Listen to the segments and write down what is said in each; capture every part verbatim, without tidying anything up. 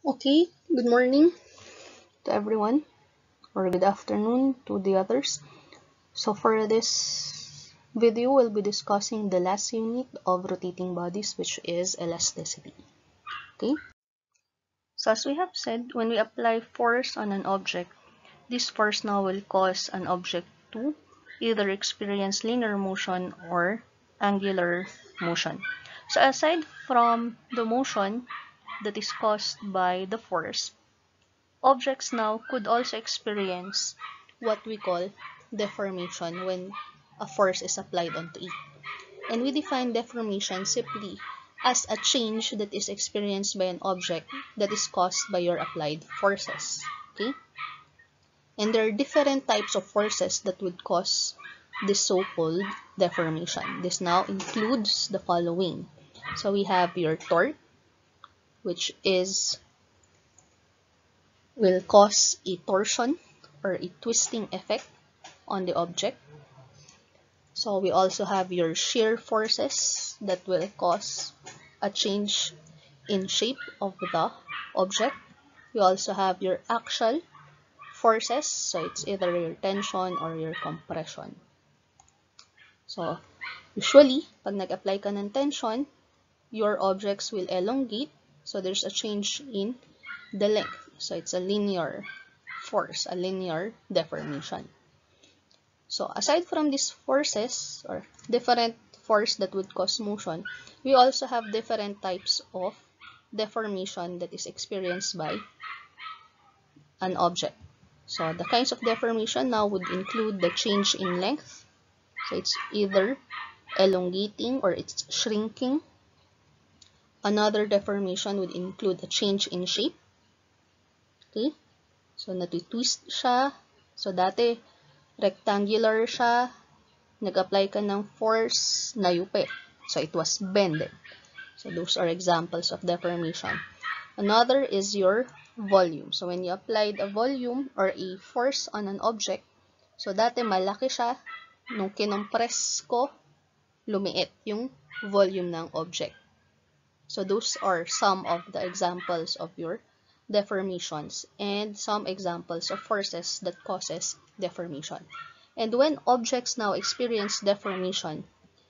Okay, good morning to everyone, or good afternoon to the others. So for this video, we'll be discussing the last unit of rotating bodies, which is elasticity. Okay, so as we have said, when we apply force on an object, this force now will cause an object to either experience linear motion or angular motion. So aside from the motion that is caused by the force, objects now could also experience what we call deformation when a force is applied onto it. And we define deformation simply as a change that is experienced by an object that is caused by your applied forces. Okay? And there are different types of forces that would cause this so-called deformation. This now includes the following. So we have your torque, which is will cause a torsion or a twisting effect on the object. So we also have your shear forces that will cause a change in shape of the object. We also have your axial forces, so it's either your tension or your compression. So usually, pag nag-apply ka ng tension, your objects will elongate, so there's a change in the length. So it's a linear force, a linear deformation. So aside from these forces or different force that would cause motion, we also have different types of deformation that is experienced by an object. So the kinds of deformation now would include the change in length. So it's either elongating or it's shrinking. Another deformation would include a change in shape. Okay? So natitwist siya. So dati rectangular siya, nag-apply ka ng force, nayupi. So it was bended. So those are examples of deformation. Another is your volume. So when you applied a volume or a force on an object, so dati malaki siya, nung kinompress ko, lumiit yung volume ng object. So those are some of the examples of your deformations and some examples of forces that causes deformation. And when objects now experience deformation,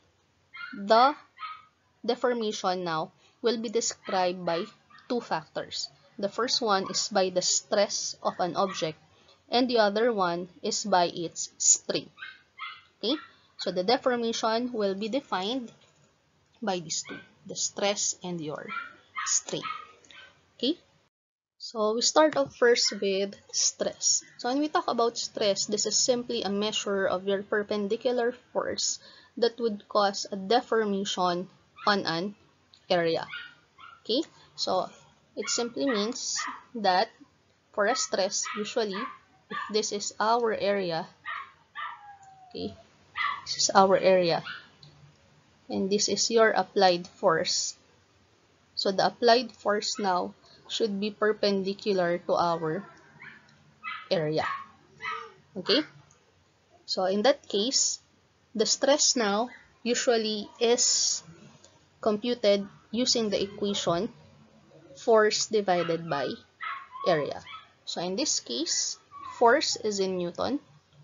the deformation now will be described by two factors. The first one is by the stress of an object, and the other one is by its strain. Okay? So the deformation will be defined by these two, the stress and your strain. Okay? So we start off first with stress. So when we talk about stress, this is simply a measure of your perpendicular force that would cause a deformation on an area. Okay? So it simply means that for a stress, usually, if this is our area, okay, this is our area, and this is your applied force. So the applied force now should be perpendicular to our area. Okay? So in that case, the stress now usually is computed using the equation force divided by area. So in this case, force is in Newton,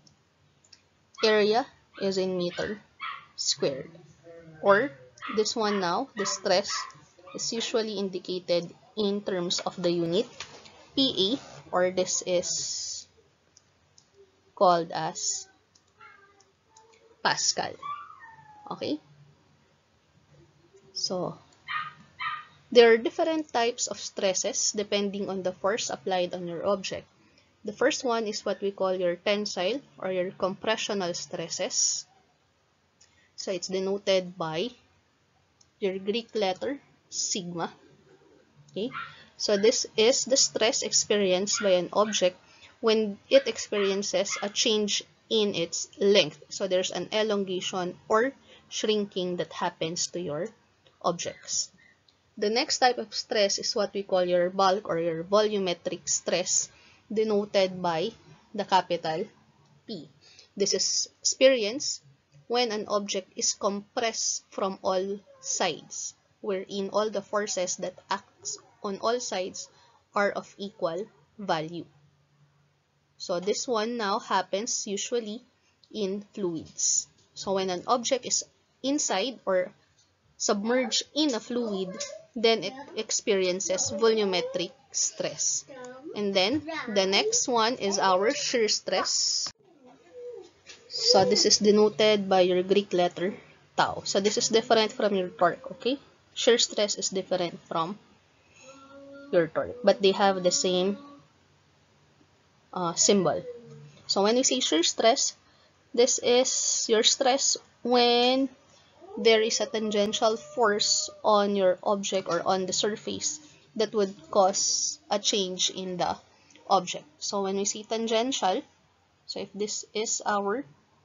area is in meter squared. Or this one now, the stress is usually indicated in terms of the unit P A, or this is called as Pascal. Okay? So, there are different types of stresses depending on the force applied on your object. The first one is what we call your tensile or your compressional stresses. So, it's denoted by your Greek letter sigma. Okay? So, this is the stress experienced by an object when it experiences a change in its length. So, there's an elongation or shrinking that happens to your objects. The next type of stress is what we call your bulk or your volumetric stress, denoted by the capital P. This is experienced when an object is compressed from all sides, wherein all the forces that act on all sides are of equal value. So this one now happens usually in fluids. So when an object is inside or submerged in a fluid, then it experiences volumetric stress. And then the next one is our shear stress. So this is denoted by your Greek letter tau. So this is different from your torque, okay? Shear stress is different from your torque, but they have the same uh, symbol. So when we say shear stress, this is your stress when there is a tangential force on your object or on the surface that would cause a change in the object. So when we say tangential, so if this is our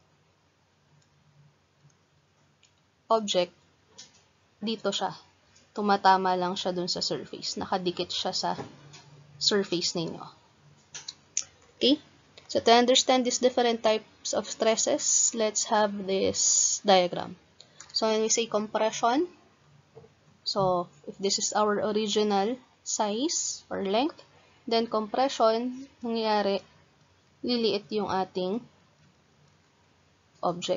object, dito siya. Tumatama lang siya dun sa surface. Nakadikit siya sa surface ninyo. Okay? So to understand these different types of stresses, let's have this diagram. So when we say compression, so if this is our original size or length, then compression, nangyayari, liliit yung ating object.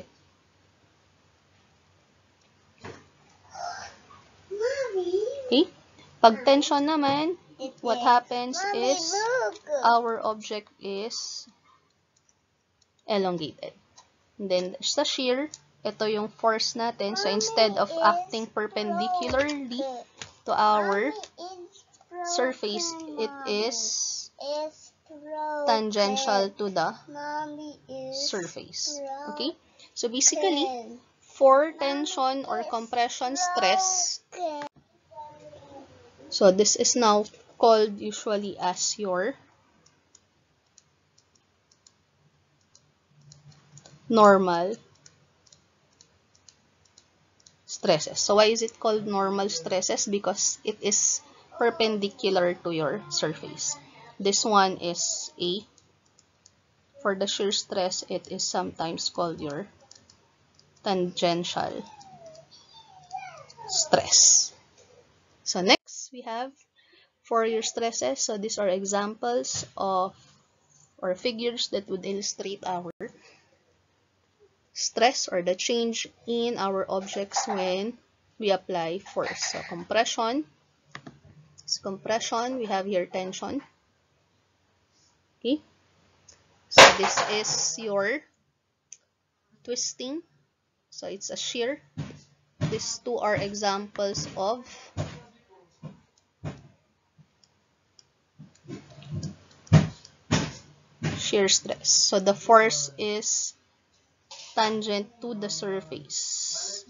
Okay? Pag tension naman, what happens is our object is elongated. And then sa shear, ito yung force natin. So instead of acting perpendicularly to our surface, it is tangential to the surface. Okay? So basically, for tension or compression stress, so this is now called usually as your normal stresses. So why is it called normal stresses? Because it is perpendicular to your surface. This one is A. For the shear stress, it is sometimes called your tangential stress. So next, we have for your stresses. So these are examples of or figures that would illustrate our stress or the change in our objects when we apply force. So compression. So compression, we have here tension. Okay. So this is your twisting. So it's a shear. These two are examples of shear stress. So the force is tangent to the surface.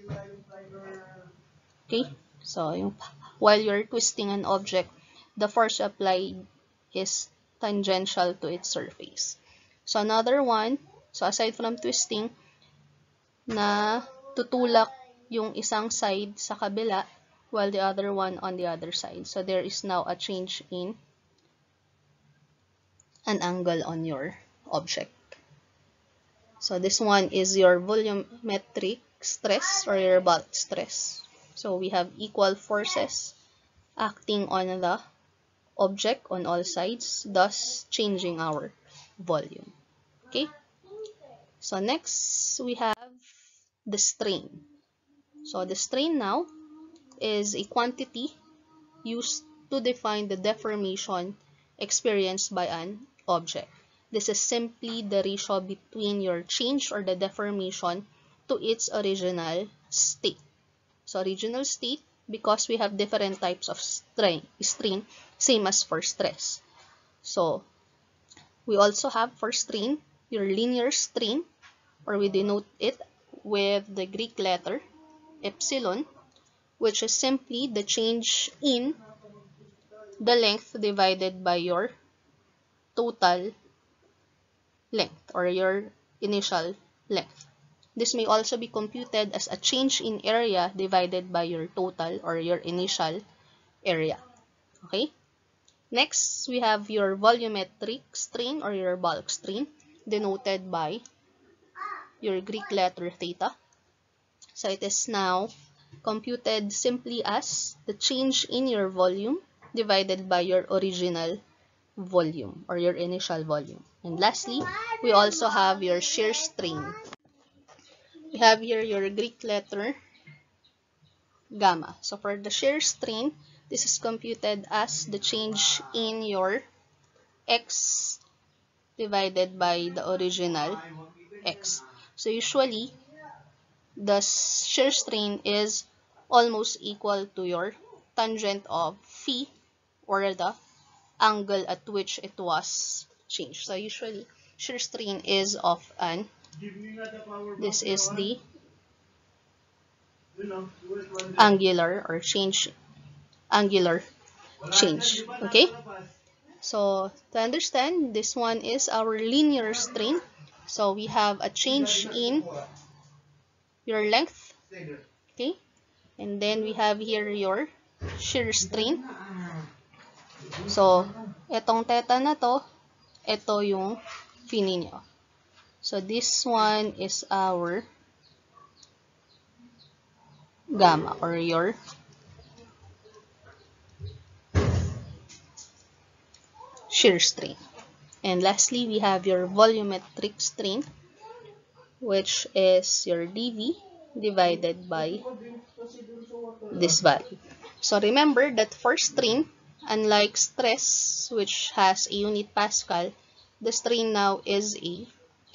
Okay? So yung, while you're twisting an object, the force applied is tangential to its surface. So another one, so aside from twisting, na tutulak yung isang side sa kabila while the other one on the other side. So there is now a change in an angle on your object. So this one is your volumetric stress or your bulk stress. So we have equal forces acting on the object on all sides, thus changing our volume. Okay? So next, we have the strain. So the strain now is a quantity used to define the deformation experienced by an object. This is simply the ratio between your change or the deformation to its original state. So original state, because we have different types of strain, strain same as for stress. So we also have for strain, your linear strain, or we denote it with the Greek letter epsilon, which is simply the change in the length divided by your total length or your initial length. This may also be computed as a change in area divided by your total or your initial area. Okay? Next, we have your volumetric strain or your bulk strain, denoted by your Greek letter theta. So it is now computed simply as the change in your volume divided by your original volume or your initial volume. And lastly, we also have your shear strain. We have here your Greek letter gamma. So for the shear strain, this is computed as the change in your x divided by the original x. So usually, the shear strain is almost equal to your tangent of phi, or the angle at which it was changed. So usually, shear strain is of an, this is the angular or change, angular change. Okay? So to understand, this one is our linear strain. So we have a change in your length. Okay? And then we have here your shear strain. So, etong theta na to, ito yung phi ninyo. So, this one is our gamma or your shear strain. And lastly, we have your volumetric strain, which is your dV divided by this value. So, remember that for strain, unlike stress, which has a unit Pascal, the strain now is a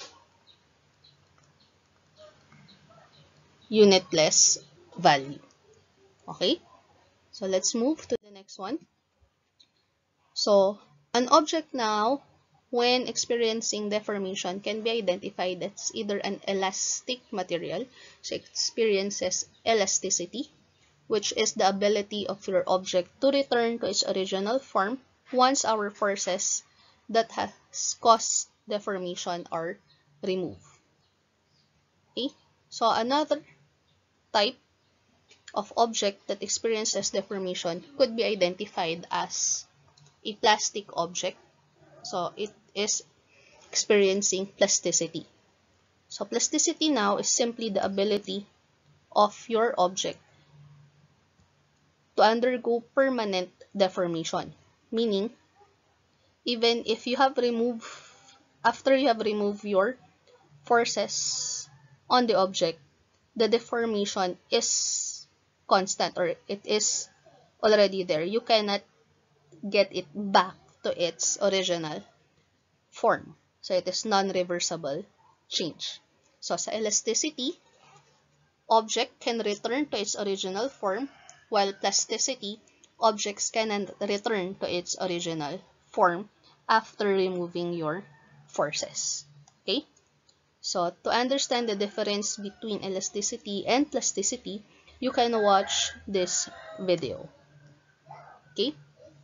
unitless value. Okay? So, let's move to the next one. So, an object now, when experiencing deformation, can be identified as either an elastic material, so it experiences elasticity, which is the ability of your object to return to its original form once our forces that has caused deformation are removed. Okay? So, another type of object that experiences deformation could be identified as a plastic object. So, it is experiencing plasticity. So, plasticity now is simply the ability of your object to undergo permanent deformation. Meaning, even if you have removed, after you have removed your forces on the object, the deformation is constant or it is already there. You cannot get it back to its original form. So, it is non-reversible change. So, sa elasticity, object can return to its original form, while plasticity, objects cannot return to its original form after removing your forces. Okay? So, to understand the difference between elasticity and plasticity, you can watch this video. Okay?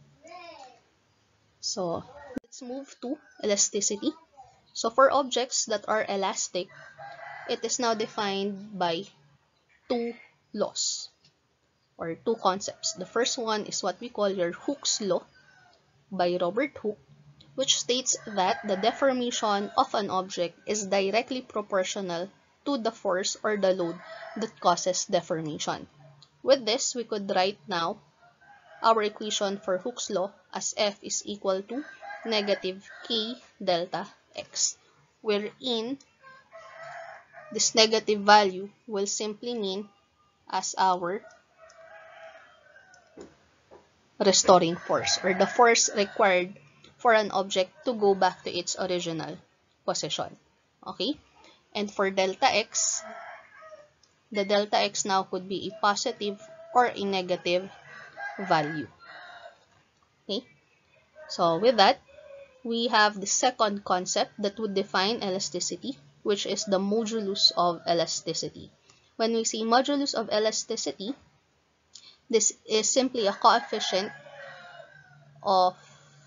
So, let's move to elasticity. So, for objects that are elastic, it is now defined by two laws or two concepts. The first one is what we call your Hooke's law by Robert Hooke, which states that the deformation of an object is directly proportional to the force or the load that causes deformation. With this, we could write now our equation for Hooke's law as F is equal to negative K delta X, wherein this negative value will simply mean as our restoring force or the force required for an object to go back to its original position. Okay? And for delta X, the delta X now could be a positive or a negative value. Okay? So with that, we have the second concept that would define elasticity, which is the modulus of elasticity. When we say modulus of elasticity, this is simply a coefficient of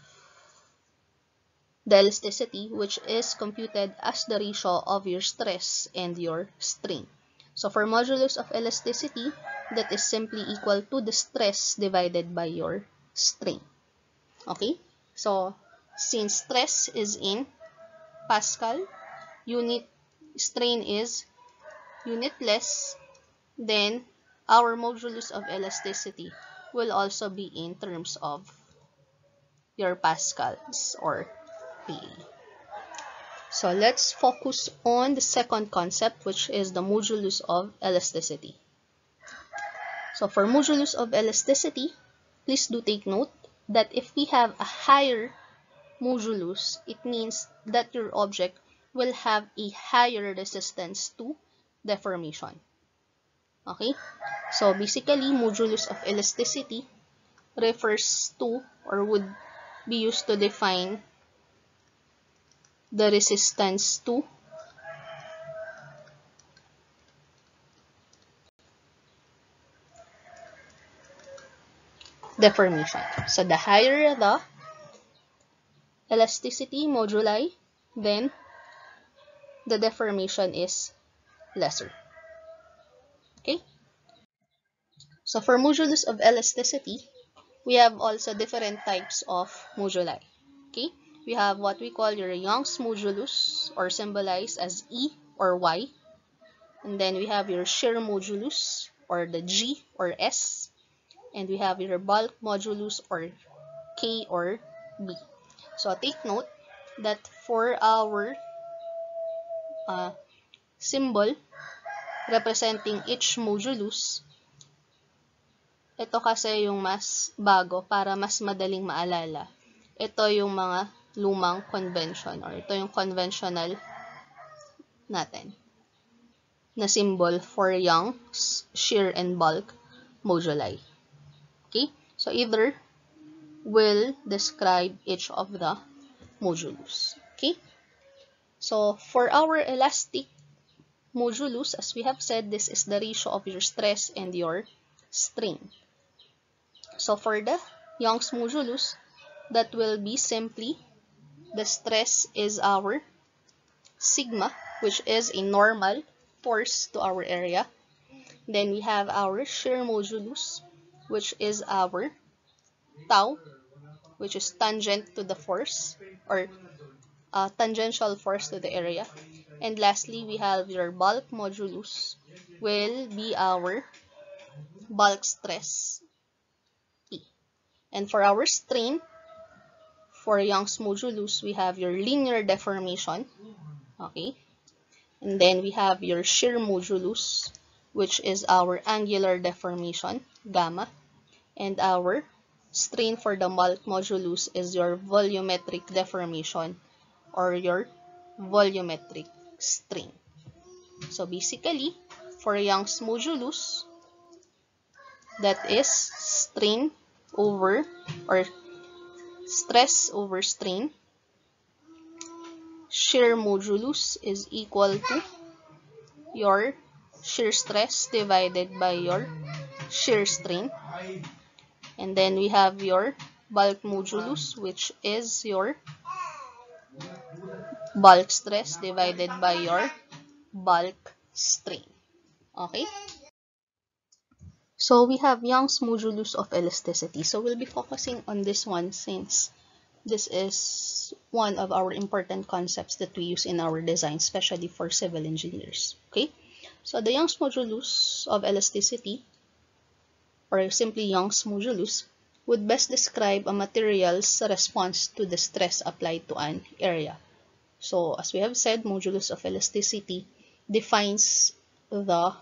the elasticity, which is computed as the ratio of your stress and your strain. So for modulus of elasticity, that is simply equal to the stress divided by your strain. Okay? So since stress is in Pascal, unit strain is unitless, then our modulus of elasticity will also be in terms of your pascals or P A. So let's focus on the second concept, which is the modulus of elasticity. So for modulus of elasticity, please do take note that if we have a higher modulus, it means that your object will have a higher resistance to deformation. Okay? So basically, modulus of elasticity refers to or would be used to define the resistance to deformation. So the higher the elasticity moduli, then the deformation is lesser. Okay? So for modulus of elasticity, we have also different types of moduli. Okay? We have what we call your Young's modulus, or symbolized as E or Y. And then we have your shear modulus, or the G or S. And we have your bulk modulus, or K or B. So take note that for our uh, symbol representing each modulus, ito kasi yung mas bago para mas madaling maalala. Ito yung mga lumang convention, or ito yung conventional natin na symbol for Young's, shear, and bulk moduli. Okay? So either will describe each of the modulus. Okay? So for our elastic modulus, as we have said, this is the ratio of your stress and your strain. So for the Young's modulus, that will be simply the stress is our sigma, which is a normal force to our area. Then we have our shear modulus, which is our tau, which is tangent to the force, or uh, tangential force to the area. And lastly, we have your bulk modulus, will be our bulk stress, P. And for our strain, for Young's modulus, we have your linear deformation, okay? And then we have your shear modulus, which is our angular deformation, gamma. And our strain for the bulk modulus is your volumetric deformation, or your volumetric strain. So basically, for Young's modulus, that is strain over, or stress over strain. Shear modulus is equal to your shear stress divided by your shear strain. And then we have your bulk modulus, which is your bulk stress divided by your bulk strain. Okay? So we have Young's modulus of elasticity. So we'll be focusing on this one since this is one of our important concepts that we use in our design, especially for civil engineers. Okay? So the Young's modulus of elasticity, or simply Young's modulus, would best describe a material's response to the stress applied to an area. So as we have said, modulus of elasticity defines the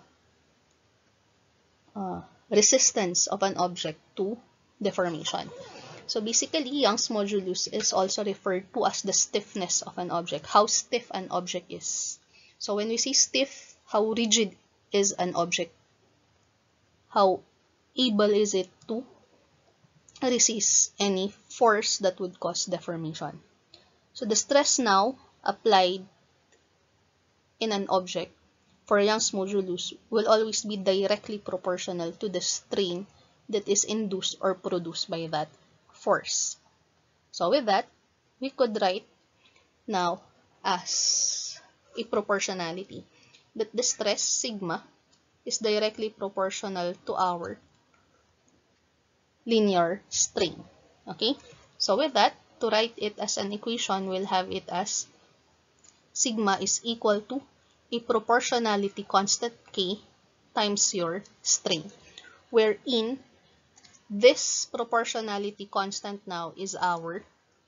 uh, resistance of an object to deformation. So basically, Young's modulus is also referred to as the stiffness of an object, how stiff an object is. So when we say stiff, how rigid is an object? How able is it to resist any force that would cause deformation? So the stress now applied in an object for Young's modulus will always be directly proportional to the strain that is induced or produced by that force. So with that, we could write now as a proportionality that the stress sigma is directly proportional to our linear strain. Okay? So with that, to write it as an equation, we'll have it as sigma is equal to a proportionality constant K times your strain, wherein this proportionality constant now is our,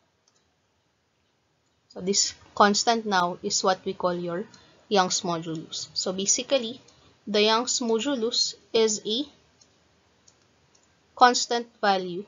so this constant now is what we call your Young's modulus. So basically, the Young's modulus is a constant value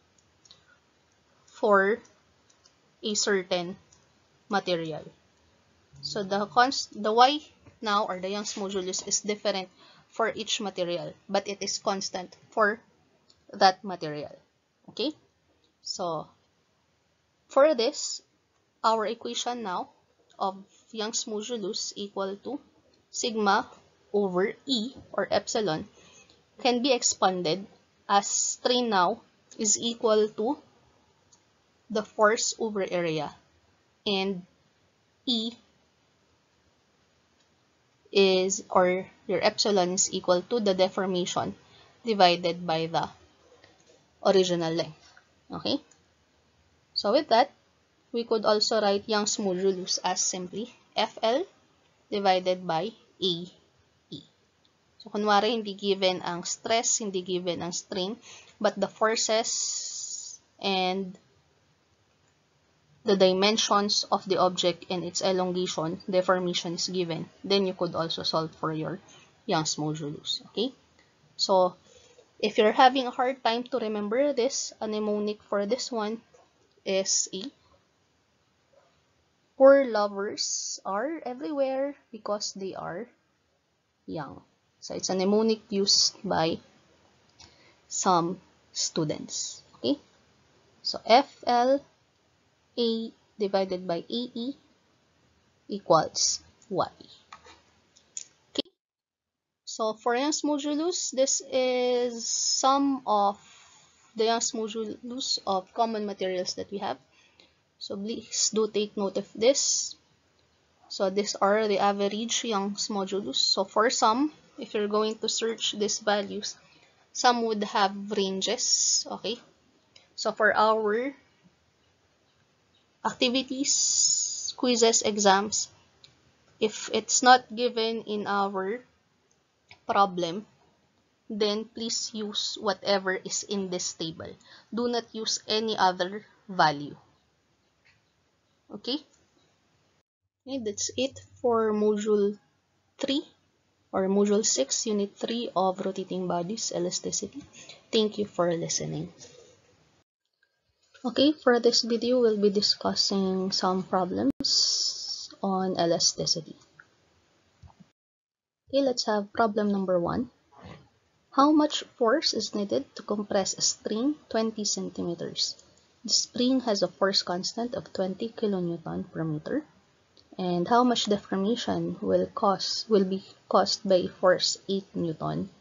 for a certain material. So the const the Y now, or the Young's modulus, is different for each material, but it is constant for that material. Okay? So for this, our equation now of Young's modulus equal to sigma over E, or epsilon, can be expanded as strain now is equal to the force over area, and E is, or your epsilon is equal to the deformation divided by the original length. Okay? So with that, we could also write Young's modulus as simply F L divided by A E. So kunwari, hindi given ang stress, hindi given ang strain, but the forces and the dimensions of the object and its elongation, deformation is given, then you could also solve for your Young's modulus. Okay? So if you're having a hard time to remember this, a mnemonic for this one is A. Poor lovers are everywhere because they are young. So it's a mnemonic used by some students. Okay? So F L A divided by A E equals Y. Okay? So for Young's modulus, this is sum of the Young's modulus of common materials that we have. So please do take note of this. So these are the average Young's modulus. So for some, if you're going to search these values, some would have ranges. Okay. So for our activities, quizzes, exams, if it's not given in our problem, then please use whatever is in this table. Do not use any other value. Okay? Okay, that's it for module three or module six, unit three of rotating bodies, elasticity. Thank you for listening. Okay, for this video, we'll be discussing some problems on elasticity. Okay, let's have problem number one. How much force is needed to compress a spring twenty centimeters? The spring has a force constant of twenty kilonewton per meter. And how much deformation will cause will be caused by force eight newton?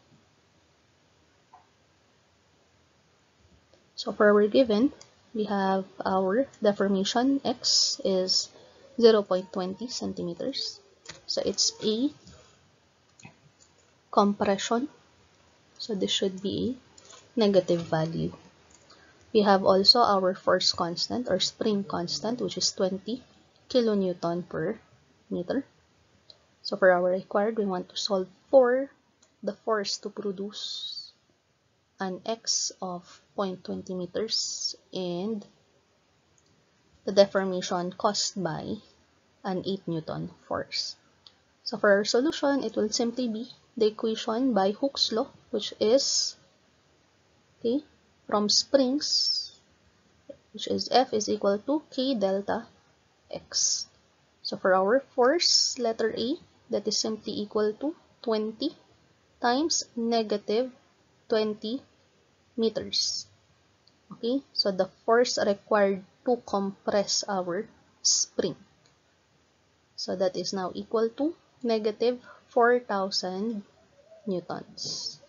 So for our given, we have our deformation x is zero point two zero centimeters. So it's a compression. So this should be a negative value. We have also our force constant or spring constant, which is twenty kilonewton per meter. So for our required, we want to solve for the force to produce an x of zero point two zero meters and the deformation caused by an eight newton force. So for our solution, it will simply be the equation by Hooke's law, which is, okay, from springs, which is F is equal to K delta X. So for our force, letter A, that is simply equal to twenty times negative twenty meters. Okay, so the force required to compress our spring. So that is now equal to negative four thousand newtons.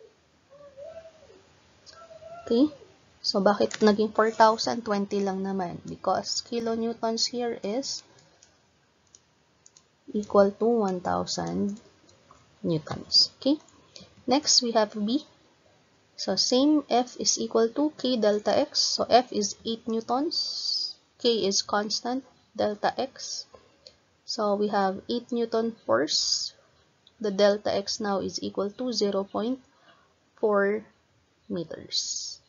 Okay, so bakit naging four thousand? twenty lang naman. Because kilonewtons here is equal to one thousand newtons. Okay, next we have B. So same, F is equal to K delta X. So F is eight newtons. K is constant, delta X. So we have eight newton force. The delta X now is equal to zero point four meters.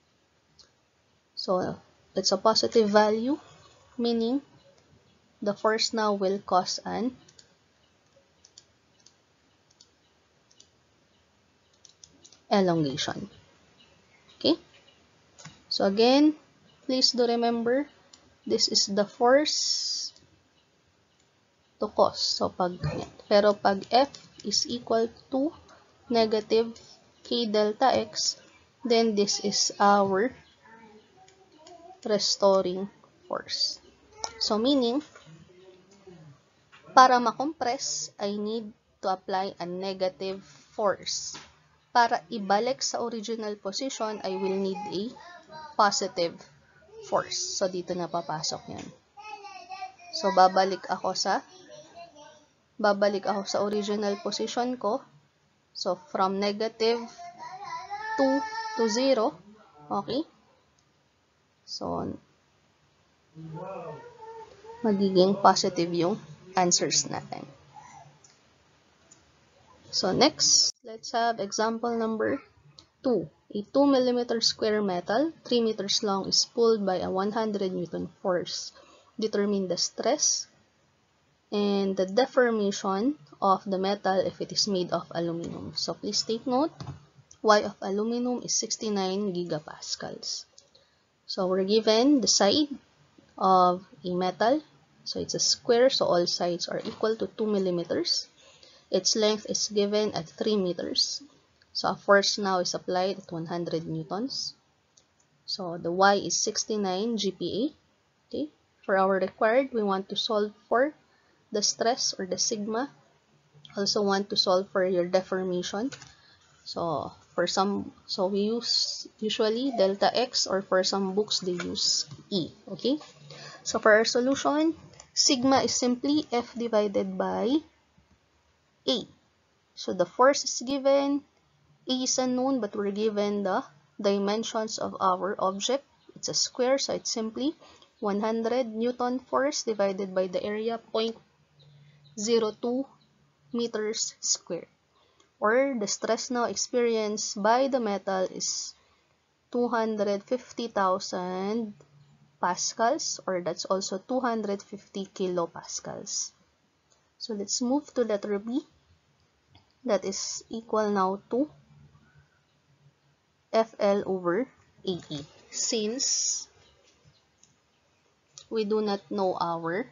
So it's a positive value, meaning the force now will cause an elongation. Okay? So again, please do remember, this is the force to cause. So pag, pero pag F is equal to negative K delta X, then this is our restoring force. So meaning, para makompress, I need to apply a negative force. Para ibalik sa original position, I will need a positive force. So dito na papasok yan. So babalik ako sa babalik ako sa original position ko. So from negative two to zero. Okay? So magiging positive yung answers natin. So next, let's have example number two. A two millimeter square metal, three meters long, is pulled by a one hundred newton force. Determine the stress and the deformation of the metal if it is made of aluminum. So please take note, Y of aluminum is sixty-nine gigapascals. So we're given the side of a metal. So it's a square, so all sides are equal to two millimeters. Its length is given at three meters. So a force now is applied at one hundred newtons. So the Y is sixty-nine G P A. Okay. For our required, we want to solve for the stress or the sigma. Also want to solve for your deformation. So for some, so we use usually delta X, or for some books they use E. Okay. So for our solution, sigma is simply F divided by A. So the force is given, A is unknown, but we're given the dimensions of our object. It's a square, so it's simply one hundred newton force divided by the area, zero point zero two meters squared. Or the stress now experienced by the metal is two hundred fifty thousand pascals, or that's also two hundred fifty kilopascals. So let's move to letter B. That is equal now to F L over A E. Since we do not know our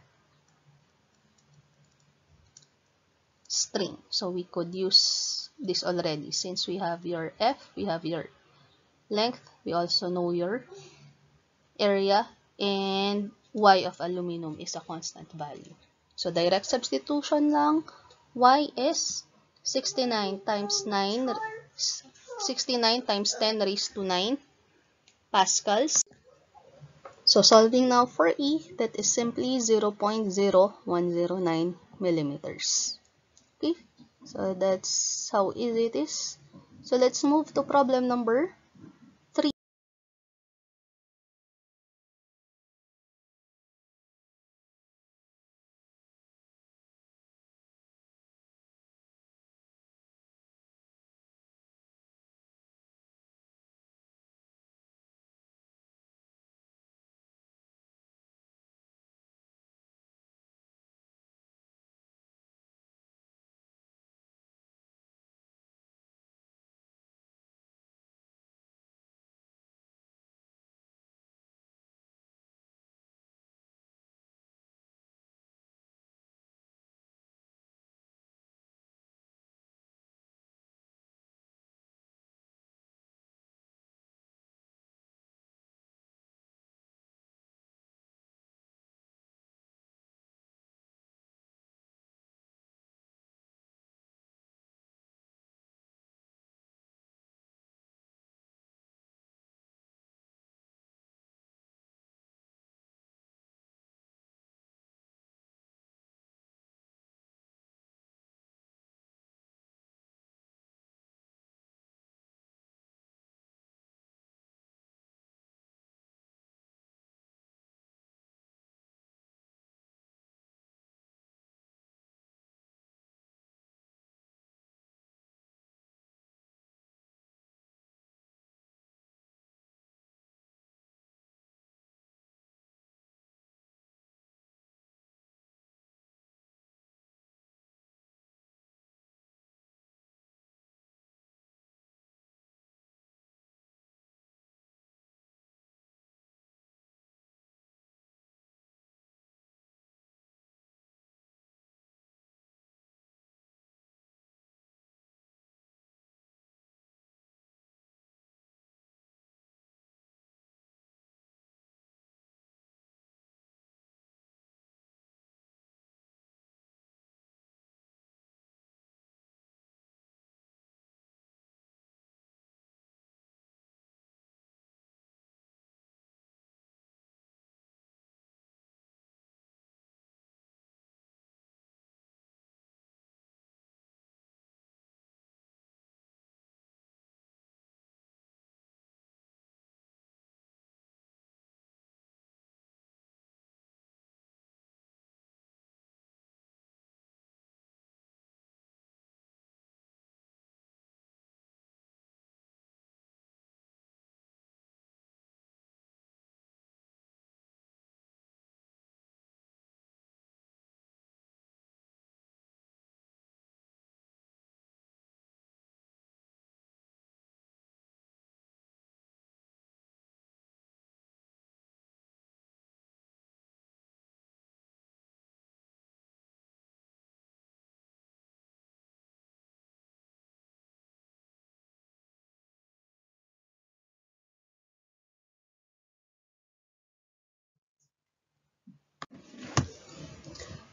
string, so we could use this already. Since we have your F, we have your length, we also know your area, and Y of aluminum is a constant value. So direct substitution lang, Y is sixty-nine times nine, sixty-nine times ten raised to nine pascals. So solving now for E, that is simply zero point zero one zero nine millimeters. Okay, so that's how easy it is. So let's move to problem number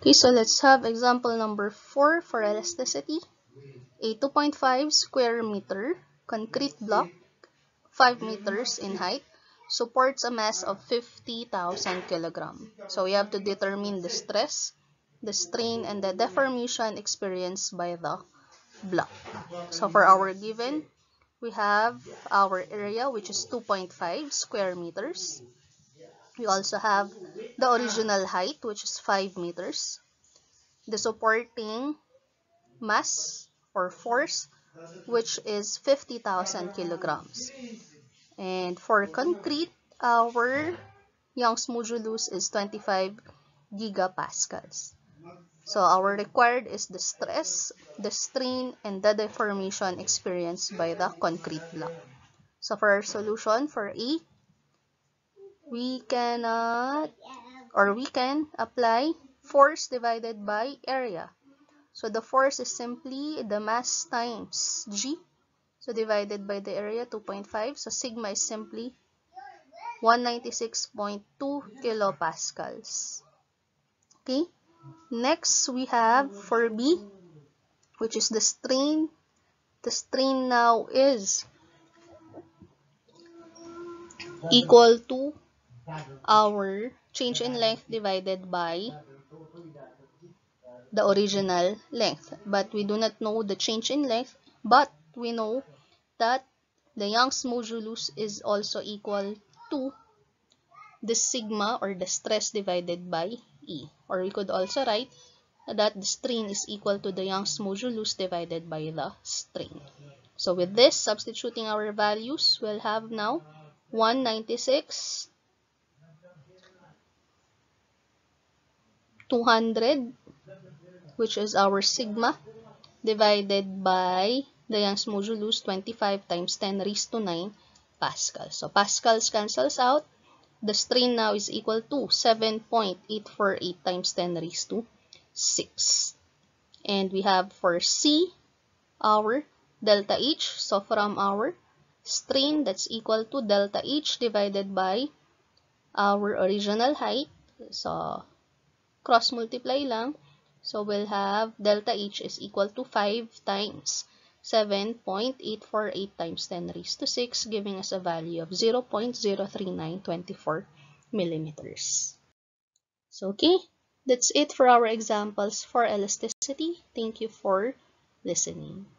Okay, so let's have example number four for elasticity. A two point five square meter concrete block, five meters in height, supports a mass of fifty thousand kilograms. So we have to determine the stress, the strain, and the deformation experienced by the block. So for our given, we have our area, which is two point five square meters. We also have the original height, which is five meters. The supporting mass or force, which is fifty thousand kilograms. And for concrete, our Young's modulus is twenty-five gigapascals. So our required is the stress, the strain, and the deformation experienced by the concrete block. So for our solution for A, we cannot or we can apply force divided by area. So the force is simply the mass times G. So divided by the area, two point five. So sigma is simply one hundred ninety-six point two kilopascals. Okay. Next, we have for B, which is the strain. The strain now is equal to our change in length divided by the original length. But we do not know the change in length, but we know that the Young's modulus is also equal to the sigma or the stress divided by E. Or we could also write that the strain is equal to the Young's modulus divided by the strain. So with this, substituting our values, we'll have now one hundred ninety-six, two hundred, which is our sigma, divided by the Young's modulus, twenty-five times ten raised to nine Pascal. So Pascals cancels out. The strain now is equal to seven point eight four eight times ten raised to six. And we have for C, our delta H. So from our strain, that's equal to delta H divided by our original height. So cross multiply lang. So we'll have delta H is equal to five times seven point eight four eight times ten raised to six, giving us a value of zero point zero three nine two four millimeters. So okay, that's it for our examples for elasticity. Thank you for listening.